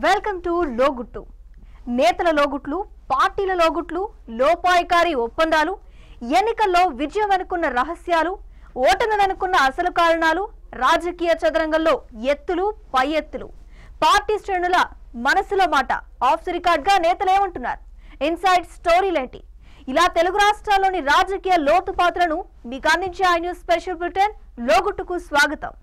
Welcome to లోగుట్టు. నేతల లోగుట్లు, పార్టీల లోగుట్లు, లోపాయికారి ఒప్పందాలు, ఎన్నికల్లో విజయం అనుకున్న రహస్యాలు, ఓటమి అనుకున్న అసలు కారణాలు, రాజకీయ చదరంగంలో ఎత్తులు పై ఎత్తులు, పార్టీ శ్రేణుల మనసులో మాట, ఆఫ్ ది రికార్డ్ గా నేతలు ఏమంటున్నారు, ఇన్సైడ్ స్టోరీలేంటి, ఇలా తెలుగు రాష్ట్రాల్లోని రాజకీయ లోతుపాత్రలను మీకు అందించే ఐ న్యూస్ స్పెషల్ బులెటిన్ లోగుట్టుకు స్వాగతం.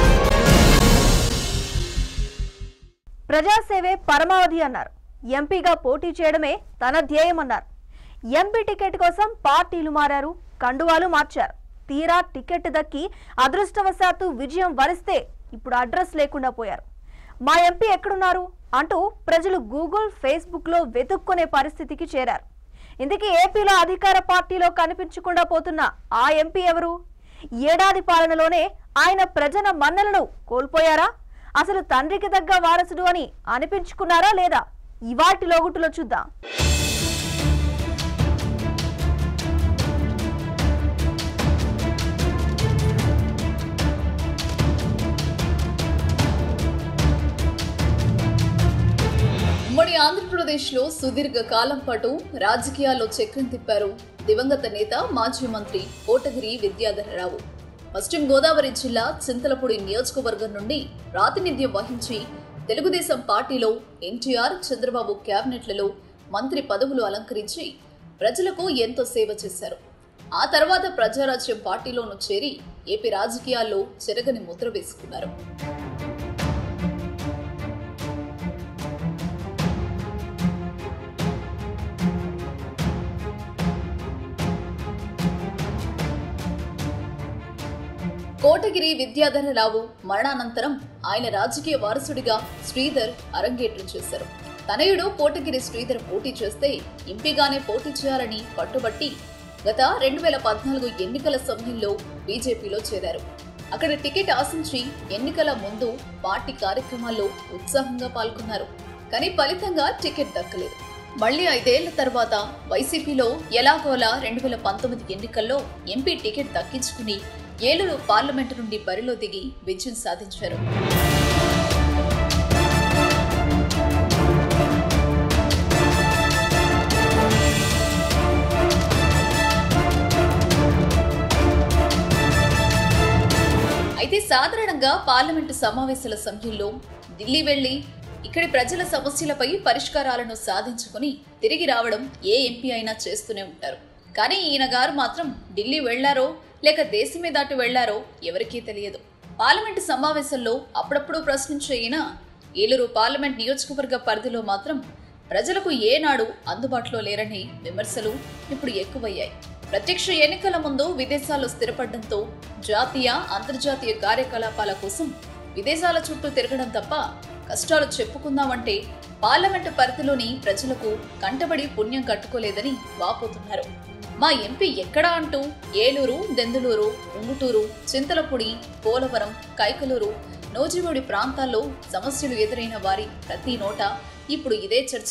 ప్రజాసేవే పరమావధి అన్నారు. ఎంపీగా పోటీ చేయడమే తన ధ్యేయమన్నారు. ఎంపీ టికెట్ కోసం పార్టీలు మారారు, కండువాలు మార్చారు. తీరా టికెట్ దక్కి అదృష్టవశాత్తు విజయం వరిస్తే ఇప్పుడు అడ్రస్ లేకుండా పోయారు. మా ఎంపీ ఎక్కడున్నారు అంటూ ప్రజలు గూగుల్, ఫేస్బుక్ లో వెతుక్కునే పరిస్థితికి చేరారు. ఇందుకే ఏపీలో అధికార పార్టీలో కనిపించకుండా పోతున్న ఆ ఎంపీ ఎవరు? ఏడాది పాలనలోనే ఆయన ప్రజల మన్నలను కోల్పోయారా? అసలు తండ్రికి తగ్గ వారసుడు అని అనిపించుకున్నారా లేదా? ఇవాటి లోగుట్టులో చూద్దాం. ఉమ్మడి ఆంధ్రప్రదేశ్లో సుదీర్ఘ కాలం పాటు రాజకీయాల్లో చక్రం తిప్పారు దివంగత నేత మాజీ మంత్రి కోటగిరి విద్యాధరరావు. పశ్చిమ గోదావరి జిల్లా చింతలపూడి నియోజకవర్గం నుండి ప్రాతినిధ్యం వహించి తెలుగుదేశం పార్టీలో ఎన్టీఆర్, చంద్రబాబు క్యాబినెట్లలో మంత్రి పదవులు అలంకరించి ప్రజలకు ఎంతో సేవ చేశారు. ఆ తర్వాత ప్రజారాజ్యం పార్టీలోనూ చేరి ఏపీ రాజకీయాల్లో చెరగని ముద్ర వేసుకున్నారు. కోటగిరి విద్యాధరరావు మరణానంతరం ఆయన రాజకీయ వారసుడిగా శ్రీధర్ అరంగేట్రం చేశారు. తనయుడు కోటగిరి శ్రీధర్ పోటీ చేస్తే ఎంపీగానే పోటీ చేయాలని పట్టుబట్టి గత 2014 ఎన్నికల సమయంలో బీజేపీలో చేరారు. అక్కడ టికెట్ ఆశించి ఎన్నికల ముందు పార్టీ కార్యక్రమాల్లో ఉత్సాహంగా పాల్గొన్నారు. కానీ ఫలితంగా టికెట్ దక్కలేదు. మళ్లీ 5 ఏళ్ల తర్వాత వైసీపీలో ఎలాగోలా 2019 ఎన్నికల్లో ఎంపీ టికెట్ దక్కించుకుని ఏలూరు పార్లమెంటు నుండి బరిలో దిగి విజయం సాధించారు. అయితే సాధారణంగా పార్లమెంటు సమావేశాల సమయంలో ఢిల్లీ వెళ్లి ఇక్కడి ప్రజల సమస్యలపై పరిష్కారాలను సాధించుకుని తిరిగి రావడం ఏ ఎంపీ అయినా చేస్తూనే ఉంటారు. కానీ ఈయన గారు మాత్రం ఢిల్లీ వెళ్లారో లేక దేశమే దాటి వెళ్లారో ఎవరికీ తెలియదు. పార్లమెంటు సమావేశంలో అప్పుడప్పుడు ప్రశ్నించే ఈయన ఏలూరు పార్లమెంట్ నియోజకవర్గ పరిధిలో మాత్రం ప్రజలకు ఏనాడు అందుబాటులో లేరని విమర్శలు ఇప్పుడు ఎక్కువయ్యాయి. ప్రత్యక్ష ఎన్నికల ముందు విదేశాల్లో స్థిరపడడంతో జాతీయ, అంతర్జాతీయ కార్యకలాపాల కోసం విదేశాల చుట్టూ తిరగడం తప్ప కష్టాలు చెప్పుకుందామంటే పార్లమెంటు పరిధిలోని ప్రజలకు కంటబడి పుణ్యం కట్టుకోలేదని వాపోతున్నారు. మా ఎంపీ ఎక్కడా అంటూ ఏలూరు, దెందులూరు, ఉంగుటూరు, చింతలపూడి, పోలవరం, కైకలూరు, నోజివోడి ప్రాంతాల్లో సమస్యలు ఎదురైన వారి ప్రతి నోట ఇప్పుడు ఇదే చర్చ.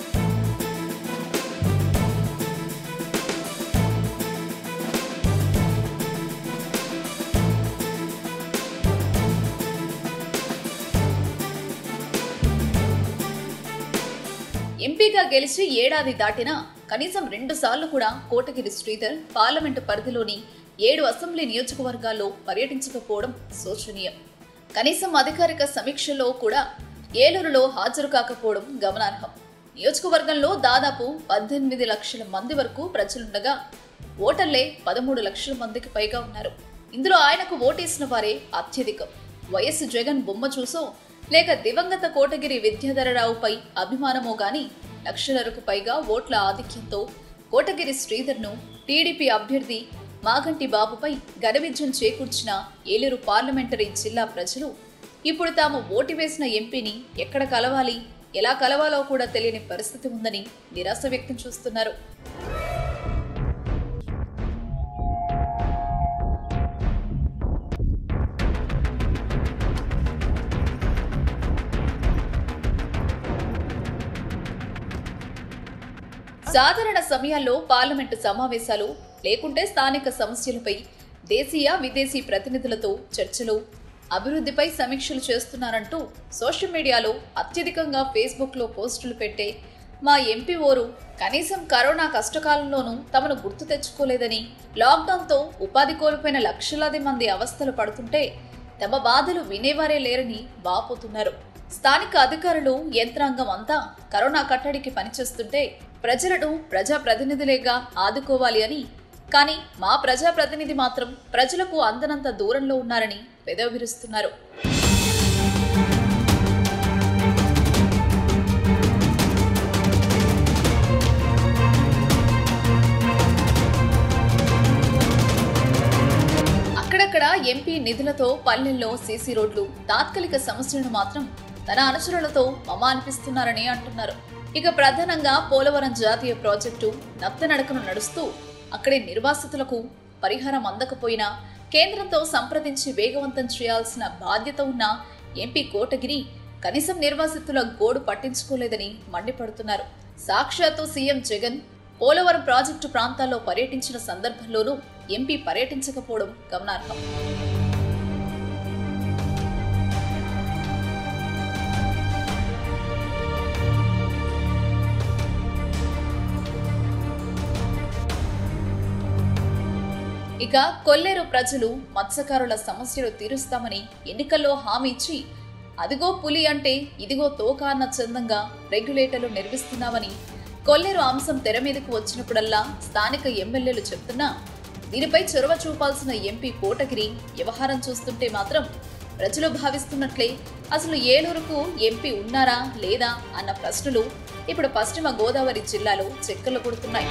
ఎంపీగా గెలిచి ఏడాది దాటినా కనీసం 2 సార్లు కూడా కోటగిరి శ్రీధర్ పార్లమెంటు పరిధిలోని 7 అసెంబ్లీ నియోజకవర్గాల్లో పర్యటించకపోవడం శోచనీయం. కనీసం అధికారిక సమీక్షల్లో కూడా ఏలూరులో హాజరు కాకపోవడం గమనార్హం. నియోజకవర్గంలో దాదాపు 18 లక్షల మంది వరకు ప్రజలుండగా ఓటర్లే 13 లక్షల మందికి పైగా ఉన్నారు. ఇందులో ఆయనకు ఓటేసిన వారే అత్యధికం. వైఎస్ జగన్ బొమ్మ చూసో లేక దివంగత కోటగిరి విద్యాధరరావుపై అభిమానమో గాని లక్షలకు పైగా ఓట్ల ఆధిక్యంతో కోటగిరి శ్రీధర్ను టీడీపీ అభ్యర్థి మాగంటి బాబుపై ఘన విజయం చేకూర్చిన ఏలూరు పార్లమెంటరీ జిల్లా ప్రజలు ఇప్పుడు తాము ఓటు వేసిన ఎంపీని ఎక్కడ కలవాలి, ఎలా కలవాలో కూడా తెలియని పరిస్థితి ఉందని నిరాశ వ్యక్తం చేస్తున్నారు. సాధారణ సమయాల్లో పార్లమెంటు సమావేశాలు లేకుంటే స్థానిక సమస్యలపై దేశీయ, విదేశీ ప్రతినిధులతో చర్చలు, అభివృద్ధిపై సమీక్షలు చేస్తున్నారంటూ సోషల్ మీడియాలో అత్యధికంగా ఫేస్బుక్లో పోస్టులు పెట్టే మా ఎంపీ ఓరు కనీసం కరోనా కష్టకాలంలోనూ తమను గుర్తు తెచ్చుకోలేదని, లాక్డౌన్తో ఉపాధి కోల్పోయిన లక్షలాది మంది అవస్థలు పడుతుంటే తమ బాధలు వినేవారే లేరని వాపోతున్నారు. స్థానిక అధికారులు, యంత్రాంగం అంతా కరోనా కట్టడికి పనిచేస్తుంటే ప్రజలను ప్రజాప్రతినిధులేగా ఆదుకోవాలి అని, కానీ మా ప్రజాప్రతినిధి మాత్రం ప్రజలకు అందనంత దూరంలో ఉన్నారని పెదవి విరుస్తున్నారు. అక్కడక్కడ ఎంపీ నిధులతో పల్లెల్లో సీసీ రోడ్లు, తాత్కాలిక సమస్యలను మాత్రం తన అనుచరులతో మమ అనిపిస్తున్నారని అంటున్నారు. ఇక ప్రధానంగా పోలవరం జాతీయ ప్రాజెక్టు నత్తనడకను నడుస్తూ అక్కడి నిర్వాసితులకు పరిహారం అందకపోయినా కేంద్రంతో సంప్రదించి వేగవంతం చేయాల్సిన బాధ్యత ఉన్న ఎంపీ కోటగిరి కనీసం నిర్వాసితుల గోడు పట్టించుకోలేదని మండిపడుతున్నారు. సాక్షాత్తు సీఎం జగన్ పోలవరం ప్రాజెక్టు ప్రాంతాల్లో పర్యటించిన సందర్భంలోనూ ఎంపీ పర్యటించకపోవడం గమనార్హం. ఇక కొల్లేరు ప్రజలు మత్స్యకారుల సమస్యలు తీరుస్తామని ఎన్నికల్లో హామీ ఇచ్చి అదిగో పులి అంటే ఇదిగో తోక అన్న చందంగా రెగ్యులేటర్లు నిర్మిస్తున్నామని కొల్లేరు అంశం తెర మీదకు వచ్చినప్పుడల్లా స్థానిక ఎమ్మెల్యేలు చెప్తున్నా దీనిపై చొరవ చూపాల్సిన ఎంపీ కోటగిరి వ్యవహారం చూస్తుంటే మాత్రం ప్రజలు భావిస్తున్నట్లే అసలు ఏలూరుకు ఎంపీ ఉన్నారా లేదా అన్న ప్రశ్నలు ఇప్పుడు పశ్చిమ గోదావరి జిల్లాలో చెక్కలు కొడుతున్నాయి.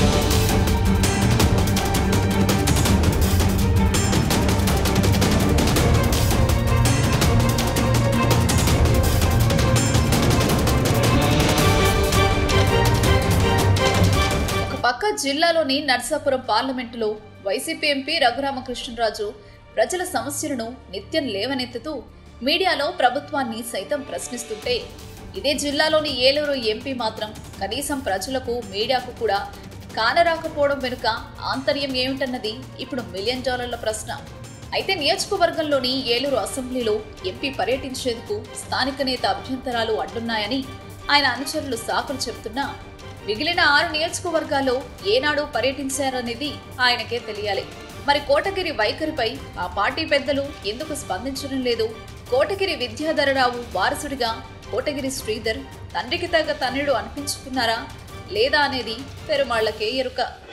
పక్క జిల్లాలోని నర్సాపురం పార్లమెంటులో వైసీపీ ఎంపీ రఘురామకృష్ణరాజు ప్రజల సమస్యలను నిత్యం లేవనెత్తుతూ మీడియాలో ప్రభుత్వాన్ని సైతం ప్రశ్నిస్తుంటే ఇదే జిల్లాలోని ఏలూరు ఎంపీ మాత్రం కనీసం ప్రజలకు, మీడియాకు కూడా కానరాకపోవడం వెనుక ఆంతర్యం ఏమిటన్నది ఇప్పుడు $1 మిలియన్ ప్రశ్న. అయితే నియోజకవర్గంలోని ఏలూరు అసెంబ్లీలో ఎంపీ పర్యటించేందుకు స్థానిక నేత అభ్యంతరాలు అడ్డున్నాయని ఆయన అనుచరులు సాకులు చెబుతున్నా మిగిలిన 6 నియోజకవర్గాల్లో ఏనాడు పర్యటించారనేది ఆయనకే తెలియాలి. మరి కోటగిరి వైఖరిపై ఆ పార్టీ పెద్దలు ఎందుకు స్పందించడం లేదు? కోటగిరి విద్యాధరరావు వారసుడిగా కోటగిరి శ్రీధర్ తండ్రికి తగ్గ తనయుడు అనిపించుకున్నారా లేదా అనేది పెరుమాళ్లకే ఎరుక.